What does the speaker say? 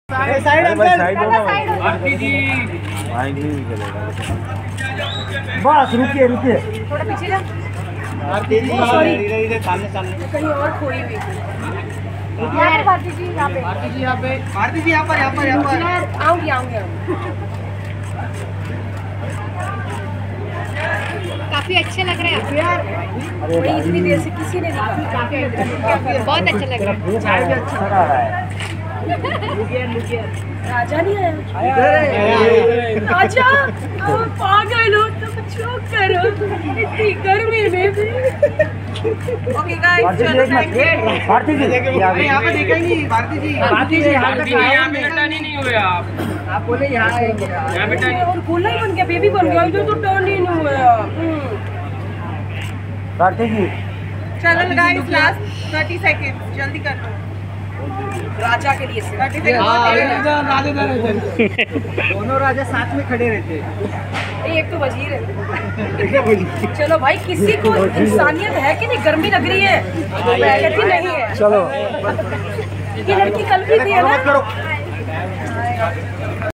Side आरती जी बस रुकिए रुकिए थोड़ा पीछे जा। आरती जी सामने कहीं और खोई हुई यार। भारती जी यहाँ पे, आरती जी यहाँ पे, आरती जी यहाँ पर आऊंगी आऊंगी। काफी अच्छे लग रहे हैं आप। बड़ी इतनी देर से किसी ने नहीं कहा। बहुत अच्छा लग रहा है। चाय भी अच्छा लग रहा है। राजा नहीं आया। राजा पागल हो तो चुप करो, इतनी गर्मी में भी। ओके गाइस, भारती जी यहाँ पे देखेंगी। भारती जी यहाँ पे टर्न ही नहीं हुए आप बोले यहाँ आएंगे। यहाँ पे टर्न और गोला ही बन गया, बेबी बन गया, इधर तो टर्न ही नहीं हुआ। भारती जी चलो गाइस, लास्ट 30 सेकंड जल्दी कर लो। राजा के लिए 30 सेकंड। दोनों राजा साथ में खड़े रहते हैं। एक तो वजीर है। चलो भाई, किसी को इंसानियत है कि नहीं? गर्मी लग रही है तो मैं कहती नहीं है। चलो ये लड़की कल भी थी है ना।